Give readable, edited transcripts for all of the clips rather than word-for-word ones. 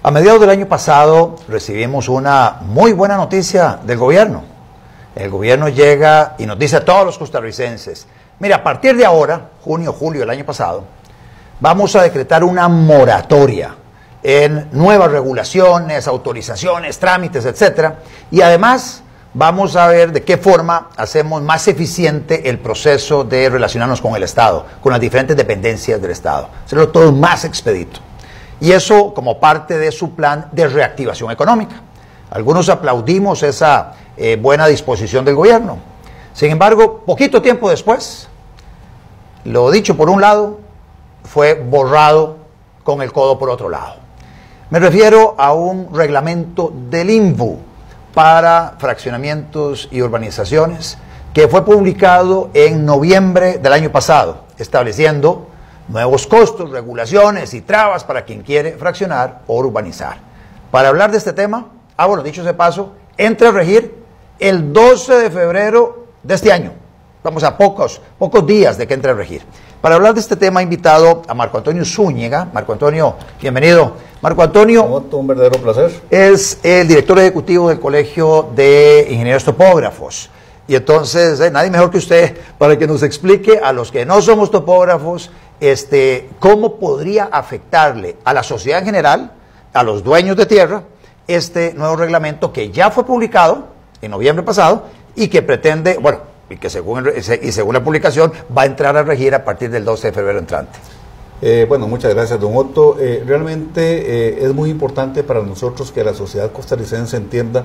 A mediados del año pasado recibimos una muy buena noticia del gobierno. El gobierno llega y nos dice a todos los costarricenses, mira, a partir de ahora, junio, julio del año pasado, vamos a decretar una moratoria en nuevas regulaciones, autorizaciones, trámites, etcétera, y además vamos a ver de qué forma hacemos más eficiente el proceso de relacionarnos con el Estado, con las diferentes dependencias del Estado, hacerlo todo más expedito. Y eso como parte de su plan de reactivación económica. Algunos aplaudimos esa buena disposición del gobierno. Sin embargo, poquito tiempo después, lo dicho por un lado, fue borrado con el codo por otro lado. Me refiero a un reglamento del INVU para fraccionamientos y urbanizaciones que fue publicado en noviembre del año pasado, estableciendo nuevos costos, regulaciones y trabas para quien quiere fraccionar o urbanizar. Para hablar de este tema, bueno, dicho de paso, entra a regir el 12 de febrero de este año. Vamos a pocos días de que entre a regir. Para hablar de este tema he invitado a Marco Antonio Zúñiga. Marco Antonio, bienvenido. Marco Antonio, un verdadero placer. Es el director ejecutivo del Colegio de Ingenieros Topógrafos. Y entonces, nadie mejor que usted para que nos explique a los que no somos topógrafos, cómo podría afectarle a la sociedad en general, a los dueños de tierra, este nuevo reglamento que ya fue publicado en noviembre pasado y que pretende, y que según la publicación va a entrar a regir a partir del 12 de febrero entrante. Muchas gracias, don Otto. Realmente es muy importante para nosotros que la sociedad costarricense entienda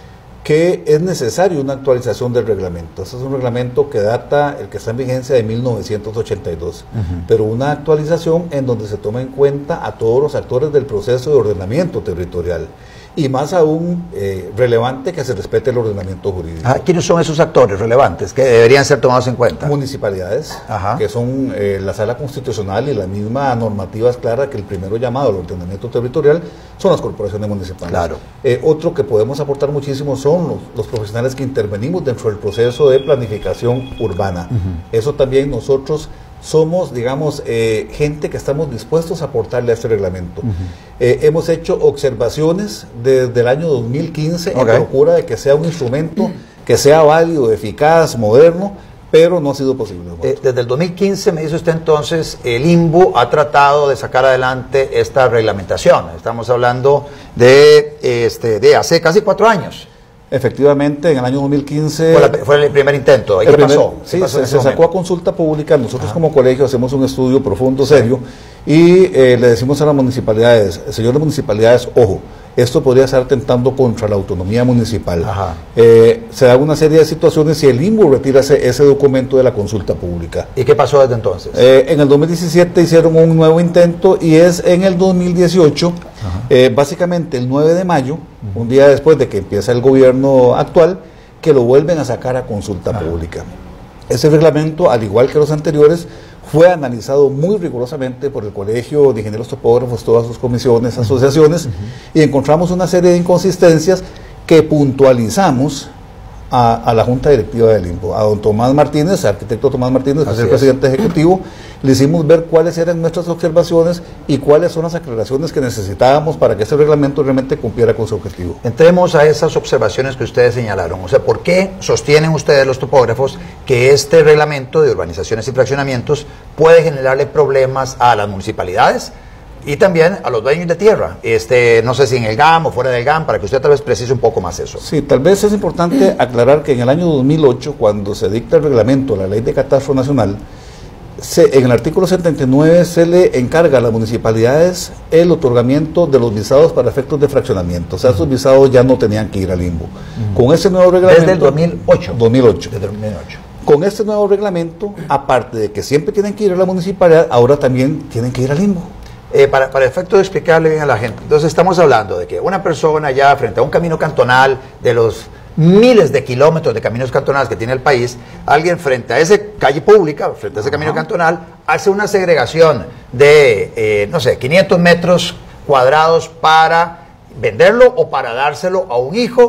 que es necesario una actualización del reglamento. Este es un reglamento que data, el que está en vigencia, de 1982, pero una actualización en donde se toma en cuenta a todos los actores del proceso de ordenamiento territorial. Y más aún relevante que se respete el ordenamiento jurídico. ¿Quiénes son esos actores relevantes que deberían ser tomados en cuenta? Municipalidades, que son la sala constitucional y la misma normativa es clara que el primero llamado al ordenamiento territorial son las corporaciones municipales. Claro. Otro que podemos aportar muchísimo son los profesionales que intervenimos dentro del proceso de planificación urbana. Eso también nosotros somos, digamos, gente que estamos dispuestos a aportarle a este reglamento. Hemos hecho observaciones desde el año 2015 en procura de que sea un instrumento que sea válido, eficaz, moderno, pero no ha sido posible. Desde el 2015, me dice usted entonces, el INVU ha tratado de sacar adelante esta reglamentación. Estamos hablando de hace casi 4 años. Efectivamente, en el año 2015... Fue el primer intento. ¿Qué pasó? Sí, se sacó a consulta pública. Nosotros como colegio hacemos un estudio profundo, serio, y le decimos a las municipalidades, señores municipalidades, ojo, esto podría estar atentando contra la autonomía municipal. Se da una serie de situaciones y el INVU retira ese documento de la consulta pública. ¿Y qué pasó desde entonces? En el 2017 hicieron un nuevo intento y es en el 2018, básicamente el 9 de mayo, un día después de que empieza el gobierno actual, que lo vuelven a sacar a consulta pública. Ese reglamento, al igual que los anteriores, fue analizado muy rigurosamente por el Colegio de Ingenieros Topógrafos, todas sus comisiones, asociaciones, y encontramos una serie de inconsistencias que puntualizamos a la Junta Directiva del INVU, a don Tomás Martínez, arquitecto Tomás Martínez, que es el presidente ejecutivo. Le hicimos ver cuáles eran nuestras observaciones y cuáles son las aclaraciones que necesitábamos para que ese reglamento realmente cumpliera con su objetivo. Entremos a esas observaciones que ustedes señalaron. O sea, ¿por qué sostienen ustedes, los topógrafos, que este reglamento de urbanizaciones y fraccionamientos puede generarle problemas a las municipalidades y también a los dueños de tierra? No sé si en el GAM o fuera del GAM, para que usted tal vez precise un poco más eso. Sí, tal vez es importante aclarar que en el año 2008, cuando se dicta el reglamento, la Ley de Catastro Nacional, en el artículo 79 se le encarga a las municipalidades el otorgamiento de los visados para efectos de fraccionamiento. O sea, esos visados ya no tenían que ir al INVU. Con ese nuevo reglamento... Desde el 2008. 2008. Desde el 2008. Con este nuevo reglamento, aparte de que siempre tienen que ir a la municipalidad, ahora también tienen que ir al INVU. Para efecto de explicarle bien a la gente, entonces estamos hablando de que una persona ya frente a un camino cantonal de los miles de kilómetros de caminos cantonales que tiene el país, alguien frente a esa calle pública, frente a ese camino cantonal, hace una segregación de, 500 metros cuadrados para venderlo o para dárselo a un hijo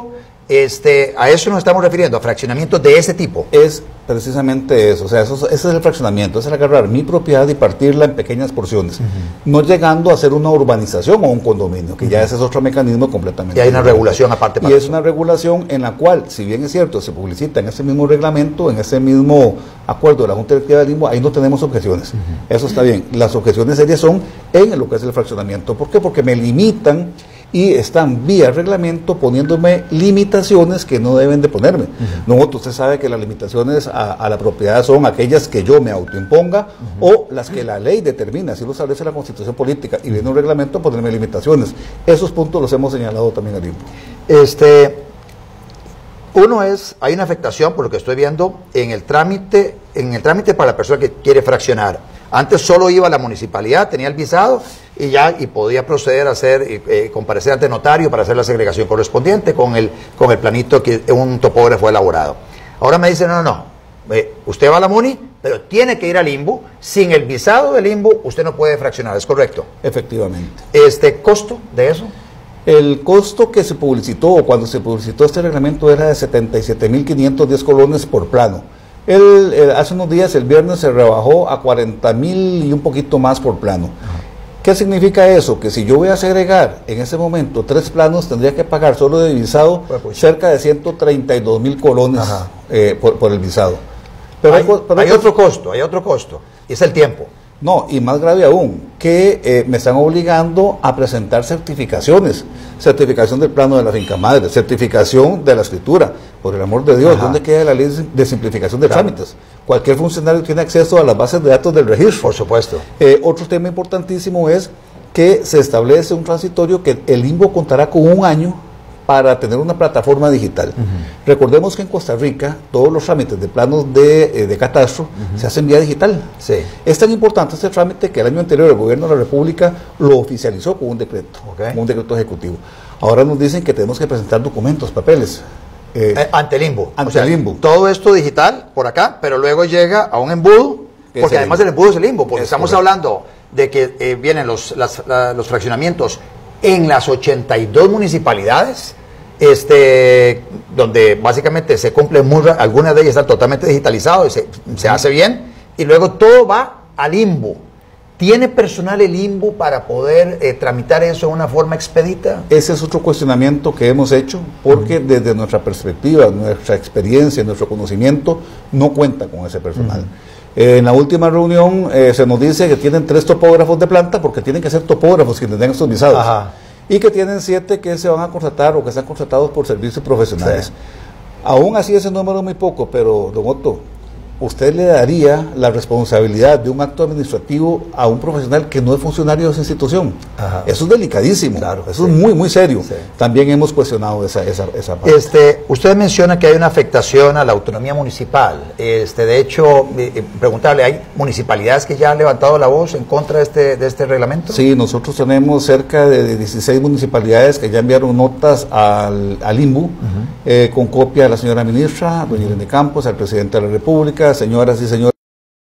A eso nos estamos refiriendo, a fraccionamientos de ese tipo. Es precisamente eso, o sea, ese es el fraccionamiento, es el agarrar mi propiedad y partirla en pequeñas porciones, no llegando a ser una urbanización o un condominio, que ya ese es otro mecanismo completamente. Y hay una regulación aparte para y eso. es una regulación en la cual, si bien es cierto, se publicita en ese mismo reglamento, en ese mismo acuerdo de la Junta Directiva del Limbo, ahí no tenemos objeciones. Eso está bien. Las objeciones serias son en lo que es el fraccionamiento. ¿Por qué? Porque me limitan y están vía reglamento poniéndome limitaciones que no deben de ponerme. Usted sabe que las limitaciones a la propiedad son aquellas que yo me autoimponga o las que la ley determina, así lo establece la Constitución Política, y viene un reglamento a ponerme limitaciones. Esos puntos los hemos señalado también al Limbo. Uno es, hay una afectación, por lo que estoy viendo, en el trámite para la persona que quiere fraccionar. Antes solo iba a la municipalidad, tenía el visado y podía proceder a hacer, comparecer ante notario para hacer la segregación correspondiente con el planito que un topógrafo ha elaborado. Ahora me dicen, no, usted va a la MUNI, pero tiene que ir al Limbo. Sin el visado del Limbo, usted no puede fraccionar, ¿es correcto? Efectivamente. ¿Costo de eso? El costo que se publicitó, o cuando se publicitó este reglamento, era de 77.510 colones por plano. Hace unos días, el viernes, se rebajó a 40.000 y un poquito más por plano. ¿Qué significa eso? Que si yo voy a segregar en ese momento 3 planos, tendría que pagar solo de visado cerca de 132.000 colones por el visado. Pero hay otro costo, y es el tiempo. No, y más grave aún, que me están obligando a presentar certificaciones, certificación del plano de la finca madre, certificación de la escritura. Por el amor de Dios, ¿dónde queda la ley de simplificación de trámites? Cualquier funcionario tiene acceso a las bases de datos del registro. Por supuesto. Otro tema importantísimo es que se establece un transitorio que el Limbo contará con 1 año para tener una plataforma digital. Recordemos que en Costa Rica todos los trámites de planos de catastro se hacen vía digital. Sí. Es tan importante este trámite que el año anterior el gobierno de la República lo oficializó con un decreto, con un decreto ejecutivo. Ahora nos dicen que tenemos que presentar documentos, papeles. Ante el Limbo. Ante el Limbo. Todo esto digital por acá, pero luego llega a un embudo, porque además el embudo es el Limbo, porque estamos hablando de que vienen los fraccionamientos en las 82 municipalidades, donde básicamente se cumplen algunas de ellas están totalmente digitalizadas, se hace bien, y luego todo va al Limbo. ¿Tiene personal el Limbo para poder tramitar eso de una forma expedita? Ese es otro cuestionamiento que hemos hecho, porque desde nuestra perspectiva, nuestra experiencia, nuestro conocimiento, no cuenta con ese personal. En la última reunión se nos dice que tienen 3 topógrafos de planta, porque tienen que ser topógrafos quienes den estos visados. Y que tienen 7 que se van a contratar o que están contratados por servicios profesionales. Aún así ese número es muy poco, pero don Otto, usted le daría la responsabilidad de un acto administrativo a un profesional que no es funcionario de esa institución. Eso es delicadísimo, eso es muy, muy serio. También hemos cuestionado esa parte. Usted menciona que hay una afectación a la autonomía municipal. De hecho, preguntarle, ¿hay municipalidades que ya han levantado la voz en contra de este reglamento? Sí, nosotros tenemos cerca de 16 municipalidades que ya enviaron notas al Limbo, con copia de la señora ministra, doña Irene Campos, al presidente de la República, señoras y señores.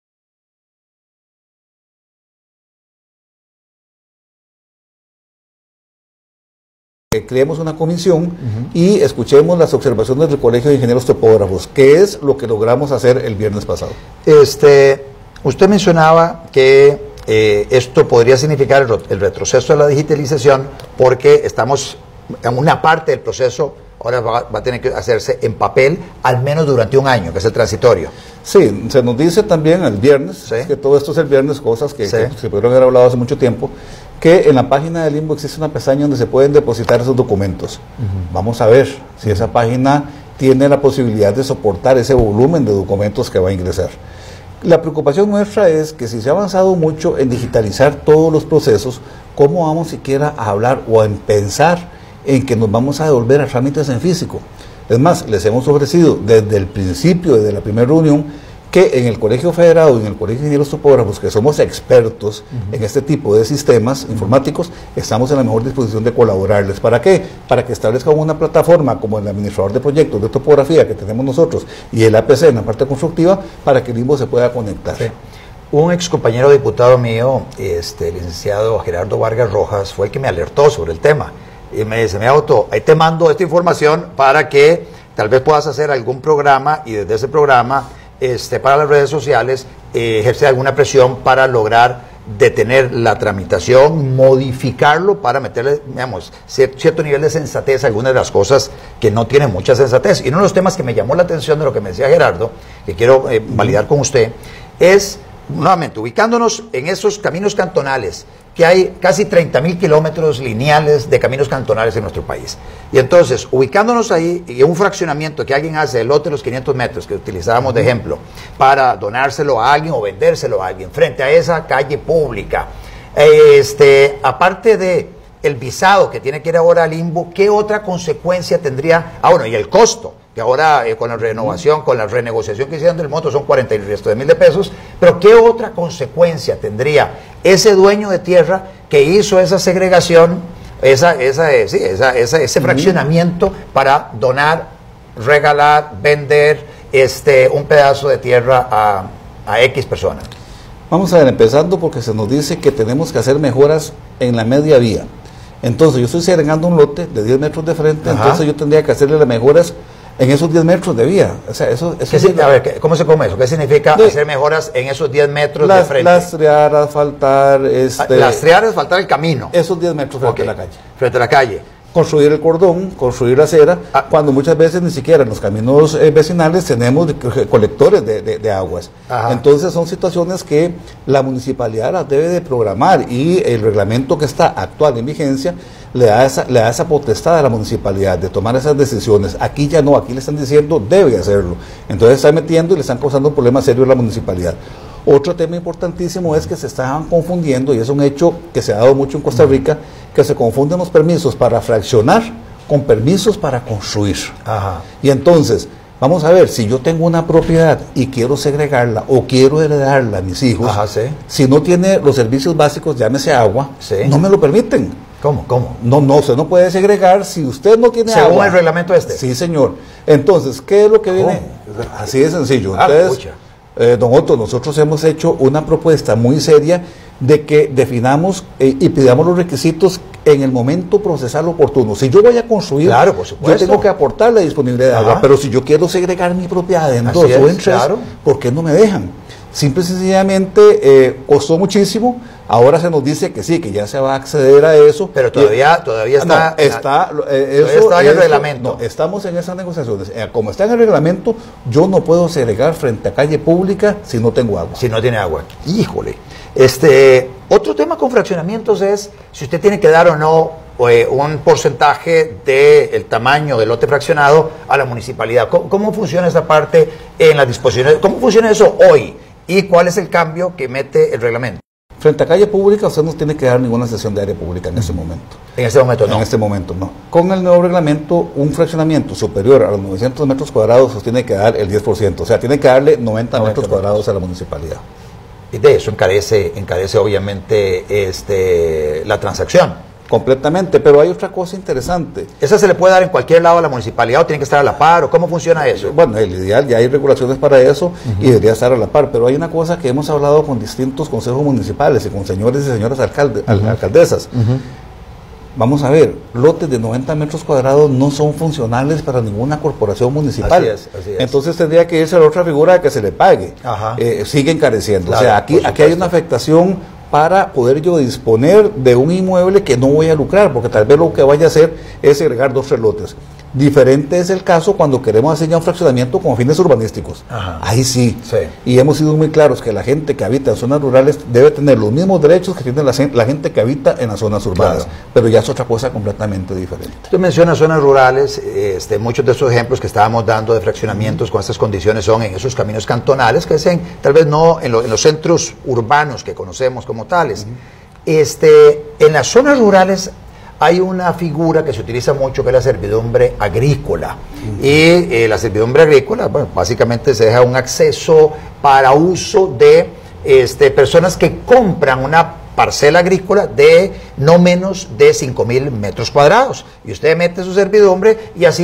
Creemos una comisión y escuchemos las observaciones del Colegio de Ingenieros Topógrafos, que es lo que logramos hacer el viernes pasado. Usted mencionaba que esto podría significar el retroceso de la digitalización, porque estamos en una parte del proceso. Ahora va a tener que hacerse en papel, al menos durante 1 año, que es el transitorio. Sí, se nos dice también el viernes, que todo esto es el viernes, cosas que se pudieron haber hablado hace mucho tiempo, que en la página del Limbo existe una pestaña donde se pueden depositar esos documentos. Vamos a ver si esa página tiene la posibilidad de soportar ese volumen de documentos que va a ingresar. La preocupación nuestra es que si se ha avanzado mucho en digitalizar todos los procesos, ¿cómo vamos siquiera a hablar o a pensar en que nos vamos a devolver a trámites en físico? Es más, les hemos ofrecido desde el principio, desde la primera reunión, que en el Colegio Federado y en el Colegio de Ingenieros Topógrafos, que somos expertos en este tipo de sistemas informáticos, estamos en la mejor disposición de colaborarles. ¿Para qué? Para que establezcan una plataforma como el administrador de proyectos de topografía que tenemos nosotros y el APC en la parte constructiva, para que el Limbo se pueda conectar. Un ex compañero diputado mío, el licenciado Gerardo Vargas Rojas, fue el que me alertó sobre el tema. y me dice, mira Otto, ahí te mando esta información para que tal vez puedas hacer algún programa y desde ese programa para las redes sociales ejercer alguna presión para lograr detener la tramitación, modificarlo para meterle, digamos, cierto nivel de sensatez a algunas de las cosas que no tienen mucha sensatez. Y uno de los temas que me llamó la atención de lo que me decía Gerardo, que quiero validar con usted, es, nuevamente, ubicándonos en esos caminos cantonales, que hay casi 30.000 kilómetros lineales de caminos cantonales en nuestro país. Y entonces, ubicándonos ahí, y un fraccionamiento que alguien hace, el lote de los 500 metros que utilizábamos de ejemplo, para donárselo a alguien o vendérselo a alguien, frente a esa calle pública, aparte de el visado que tiene que ir ahora al limbo, ¿qué otra consecuencia tendría? Ah, bueno, y el costo, que ahora con la renovación, con la renegociación que hicieron del monto son 40 y el resto de mil de pesos, pero ¿qué otra consecuencia tendría ese dueño de tierra que hizo esa segregación, ese fraccionamiento para donar, regalar, vender un pedazo de tierra a X personas? Vamos a ver, empezando porque se nos dice que tenemos que hacer mejoras en la media vía. Entonces yo estoy segregando un lote de 10 metros de frente, entonces yo tendría que hacerle las mejoras en esos 10 metros de vía. O sea, a ver, ¿cómo se come eso? ¿Qué significa hacer mejoras en esos 10 metros de frente? Lastrear, asfaltar... Lastrear, asfaltar el camino. Esos 10 metros frente a la calle. Frente a la calle. Construir el cordón, construir la acera, cuando muchas veces ni siquiera en los caminos vecinales tenemos colectores de aguas. Entonces son situaciones que la municipalidad las debe de programar y el reglamento que está actual en vigencia le da esa potestad a la municipalidad de tomar esas decisiones. Aquí ya no, aquí le están diciendo debe hacerlo. Entonces está metiendo y le están causando un problema serio a la municipalidad. Otro tema importantísimo es que se estaban confundiendo, y es un hecho que se ha dado mucho en Costa Rica, que se confunden los permisos para fraccionar con permisos para construir. Y entonces, vamos a ver, si yo tengo una propiedad y quiero segregarla o quiero heredarla a mis hijos, si no tiene los servicios básicos, llámese agua, no me lo permiten. ¿Cómo? No, usted no puede segregar si usted no tiene agua. ¿Según el reglamento este? Sí, señor. Entonces, ¿qué es lo que viene? Así de sencillo. Entonces, don Otto, nosotros hemos hecho una propuesta muy seria de que definamos y pidamos los requisitos en el momento procesal oportuno. Si yo voy a construir, yo tengo que aportar la disponibilidad de agua, pero si yo quiero segregar mi propiedad en 2 o en 3, ¿por qué no me dejan? Simple y sencillamente costó muchísimo. Ahora se nos dice que sí, que ya se va a acceder a eso. Pero todavía está en el reglamento. No, estamos en esas negociaciones. Como está en el reglamento, yo no puedo segregar frente a calle pública si no tengo agua. Si no tiene agua. Híjole. Otro tema con fraccionamientos es si usted tiene que dar o no un porcentaje del tamaño del lote fraccionado a la municipalidad. ¿Cómo funciona esa parte en las disposiciones? ¿Cómo funciona eso hoy? ¿Y cuál es el cambio que mete el reglamento? Frente a calle pública, usted no tiene que dar ninguna sesión de área pública en ese momento. ¿En este momento no? En este momento no. Con el nuevo reglamento, un fraccionamiento superior a los 900 metros cuadrados, usted tiene que dar el 10%. O sea, tiene que darle 90 metros cuadrados a la municipalidad. Y de eso encarece obviamente la transacción. Completamente, pero hay otra cosa interesante. ¿Esa se le puede dar en cualquier lado a la municipalidad o tiene que estar a la par? ¿O cómo funciona eso? Bueno, el ideal, ya hay regulaciones para eso y debería estar a la par, pero hay una cosa que hemos hablado con distintos consejos municipales y con señores y señoras alcaldesas. Vamos a ver, lotes de 90 metros cuadrados no son funcionales para ninguna corporación municipal. Así es. Entonces tendría que irse a la otra figura de que se le pague. Sigue encareciendo. Claro, o sea, aquí hay una afectación para poder yo disponer de un inmueble que no voy a lucrar, porque tal vez lo que vaya a hacer es segregar 2 o 3 lotes. Diferente es el caso cuando queremos hacer ya un fraccionamiento con fines urbanísticos. Ahí sí. Y hemos sido muy claros que la gente que habita en zonas rurales debe tener los mismos derechos que tiene la gente que habita en las zonas urbanas. Pero ya es otra cosa completamente diferente. Usted menciona zonas rurales, muchos de esos ejemplos que estábamos dando de fraccionamientos con estas condiciones son en esos caminos cantonales, que es tal vez no en los centros urbanos que conocemos como tales. En las zonas rurales hay una figura que se utiliza mucho que es la servidumbre agrícola. Y la servidumbre agrícola, bueno, básicamente se deja un acceso para uso de personas que compran una parcela agrícola de no menos de 5.000 metros cuadrados. Y usted mete su servidumbre y así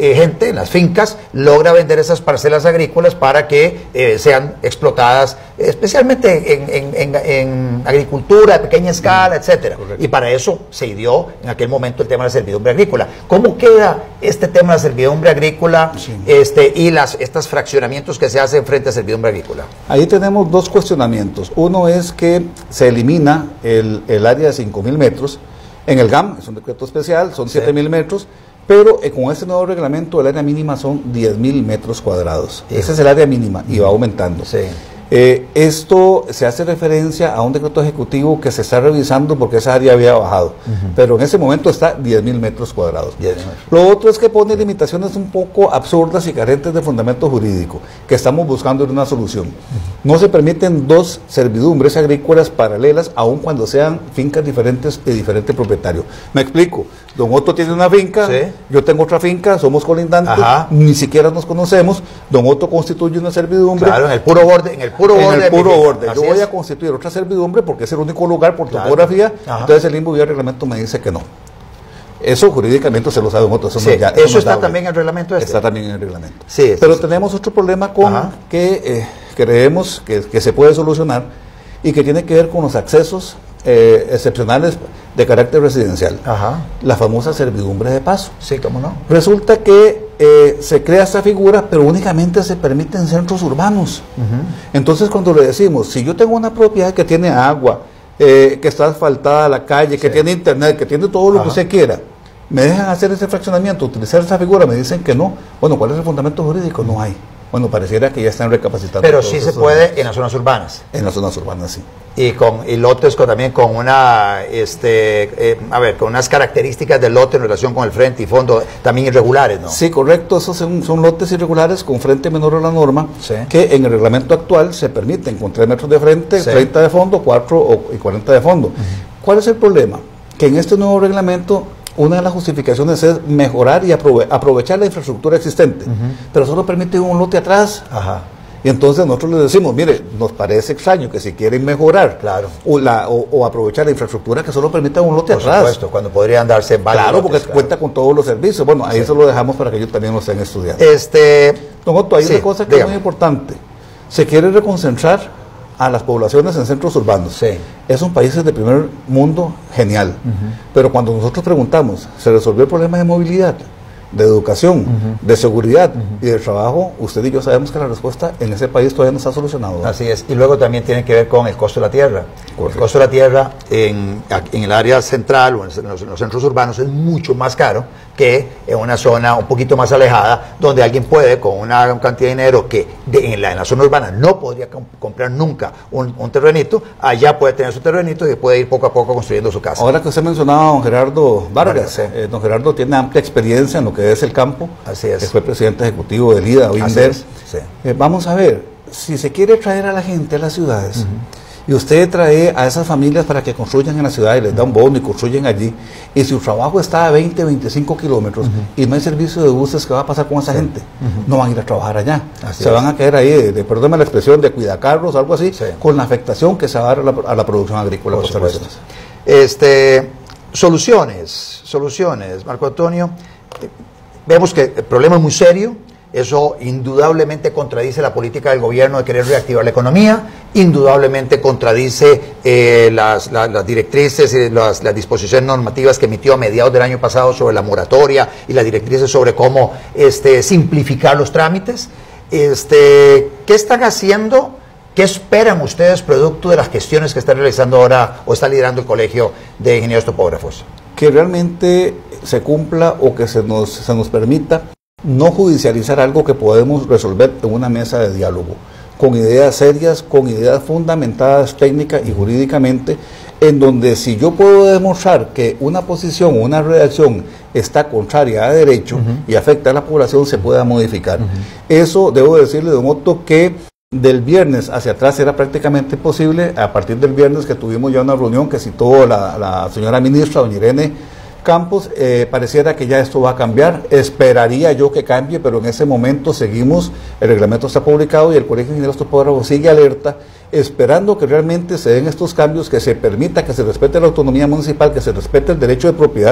gente en las fincas logra vender esas parcelas agrícolas para que sean explotadas, especialmente en agricultura de pequeña escala, etcétera. Correcto. Y para eso se ideó en aquel momento el tema de la servidumbre agrícola. ¿Cómo queda este tema de la servidumbre agrícola y estos fraccionamientos que se hacen frente a servidumbre agrícola? Ahí tenemos dos cuestionamientos. Uno es que se elimina el área de 5.000 metros. En el GAM, es un decreto especial, son 7.000 metros, pero con este nuevo reglamento el área mínima son 10.000 metros cuadrados. Esa es el área mínima y va aumentando. Sí. Esto se hace referencia a un decreto ejecutivo que se está revisando porque esa área había bajado, pero en ese momento está 10.000 metros cuadrados. 10.000 metros. Lo otro es que pone limitaciones un poco absurdas y carentes de fundamento jurídico, que estamos buscando una solución. No se permiten dos servidumbres agrícolas paralelas, aun cuando sean fincas diferentes de diferente propietario. Me explico. Don Otto tiene una finca, Sí. yo tengo otra finca, somos colindantes, Ajá. ni siquiera nos conocemos. Don Otto constituye una servidumbre. Claro, en el puro borde. En el puro borde. Yo voy a constituir otra servidumbre porque es el único lugar por Claro. topografía. Ajá. Entonces el limbo y el reglamento me dice que no. Eso jurídicamente se lo sabe Don Otto. Sí, eso está también en el reglamento este. Está también en el reglamento. Sí, Pero sí. tenemos otro problema con Ajá. que creemos que se puede solucionar y que tiene que ver con los accesos excepcionales de carácter residencial. Ajá. La famosa servidumbre de paso. Sí, cómo no. Resulta que se crea esta figura, pero únicamente se permite en centros urbanos. Entonces, cuando le decimos, si yo tengo una propiedad que tiene agua, que está asfaltada la calle, que tiene internet, que tiene todo lo Ajá. que usted quiera, me dejan hacer ese fraccionamiento, utilizar esa figura, me dicen que no. Bueno, ¿cuál es el fundamento jurídico? No hay. Bueno, pareciera que ya están recapacitando. Pero todos sí se estos puede elementos. en las zonas urbanas. En las zonas urbanas, sí. Y lotes también con una, con unas características del lote en relación con el frente y fondo también irregulares, ¿no? Sí, correcto, esos son lotes irregulares con frente menor a la norma, Sí. que en el reglamento actual se permiten con 3 metros de frente, Sí. 30 de fondo, 4 y 40 de fondo. ¿Cuál es el problema? Que en este nuevo reglamento una de las justificaciones es mejorar y aprovechar la infraestructura existente, pero solo permite un lote atrás. Ajá. Y entonces nosotros les decimos, mire, nos parece extraño que si quieren mejorar Claro. o aprovechar la infraestructura que solo permita un lote Por atrás. supuesto, cuando podrían darse varios Claro, lotes, porque claro. cuenta con todos los servicios. Bueno, ahí se lo dejamos para que ellos también lo estén estudiando. Don Otto, hay Sí, una cosa que dígame. es muy importante. Se quiere reconcentrar a las poblaciones en centros urbanos. Sí. Es un país de primer mundo genial. Pero cuando nosotros preguntamos, ¿se resolvió el problema de movilidad, de educación, de seguridad y de trabajo? Usted y yo sabemos que la respuesta en ese país todavía no está solucionada. Así es. Y luego también tiene que ver con el costo de la tierra. Correcto. El costo de la tierra en el área central o en los centros urbanos es mucho más caro que en una zona un poquito más alejada, donde alguien puede, con una cantidad de dinero que en la zona urbana no podría comprar nunca un terrenito, allá puede tener su terrenito y puede ir poco a poco construyendo su casa. Ahora que usted mencionaba a don Gerardo Vargas, Vargas, sí. don Gerardo tiene amplia experiencia en lo que es el campo. Así es. Fue presidente ejecutivo del IDA, hoy Así INDER. es, sí. Vamos a ver, si se quiere traer a la gente a las ciudades, y usted trae a esas familias para que construyan en la ciudad y les da un bono y construyen allí, y si su trabajo está a 20, 25 kilómetros y no hay servicio de buses, ¿qué va a pasar con esa gente? No van a ir a trabajar allá. Así se es. van a quedar ahí, perdónme la expresión, de cuidacarros, algo así, Sí. con la afectación que se va a dar a la producción agrícola Por costarricense. supuesto. Soluciones, Marco Antonio. Vemos que el problema es muy serio. Eso indudablemente contradice la política del gobierno de querer reactivar la economía, indudablemente contradice las directrices y las disposiciones normativas que emitió a mediados del año pasado sobre la moratoria y las directrices sobre cómo simplificar los trámites. ¿Qué están haciendo? ¿Qué esperan ustedes producto de las gestiones que está realizando ahora o está liderando el Colegio de Ingenieros Topógrafos? Que realmente se cumpla o que se nos permita no judicializar algo que podemos resolver en una mesa de diálogo, con ideas serias, con ideas fundamentadas técnica y jurídicamente, en donde si yo puedo demostrar que una posición o una redacción está contraria a derecho y afecta a la población, se pueda modificar. Eso debo decirle, don Otto, que del viernes hacia atrás era prácticamente imposible. A partir del viernes que tuvimos ya una reunión que citó la señora ministra, doña Irene Campos, pareciera que ya esto va a cambiar. Esperaría yo que cambie, pero en ese momento seguimos, el reglamento está publicado y el Colegio de Ingenieros Topógrafos sigue alerta, esperando que realmente se den estos cambios, que se permita que se respete la autonomía municipal, que se respete el derecho de propiedad,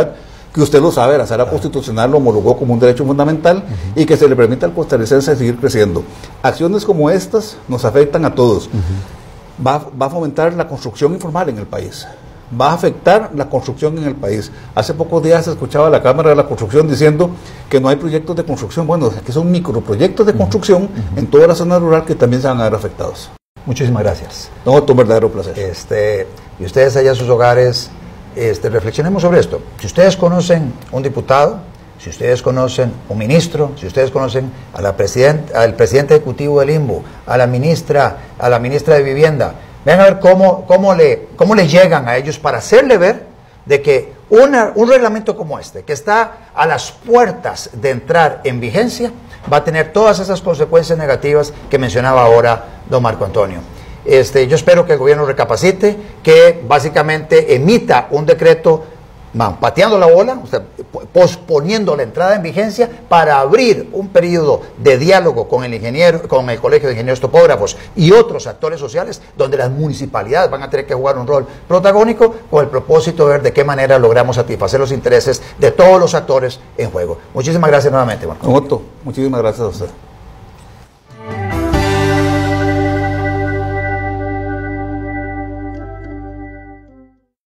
que usted lo sabe, la Sala Constitucional lo homologó como un derecho fundamental y que se le permita al costarricense seguir creciendo. Acciones como estas nos afectan a todos. Va a fomentar la construcción informal en el país. Va a afectar la construcción en el país. Hace pocos días se escuchaba la Cámara de la Construcción diciendo que no hay proyectos de construcción. Bueno, aquí son microproyectos de construcción en toda la zona rural que también se van a ver afectados. Muchísimas gracias. No, un verdadero placer. Y ustedes allá en sus hogares, reflexionemos sobre esto. Si ustedes conocen un diputado, si ustedes conocen un ministro, si ustedes conocen al presidente ejecutivo del INBU, a la ministra de Vivienda, vean a ver cómo le llegan a ellos para hacerle ver de que un reglamento como este, que está a las puertas de entrar en vigencia, va a tener todas esas consecuencias negativas que mencionaba ahora don Marco Antonio. Yo espero que el gobierno recapacite, que básicamente emita un decreto pateando la bola, o sea, posponiendo la entrada en vigencia para abrir un periodo de diálogo con el Colegio de Ingenieros Topógrafos y otros actores sociales, donde las municipalidades van a tener que jugar un rol protagónico con el propósito de ver de qué manera logramos satisfacer los intereses de todos los actores en juego. Muchísimas gracias nuevamente, Marco. Otto, muchísimas gracias a usted.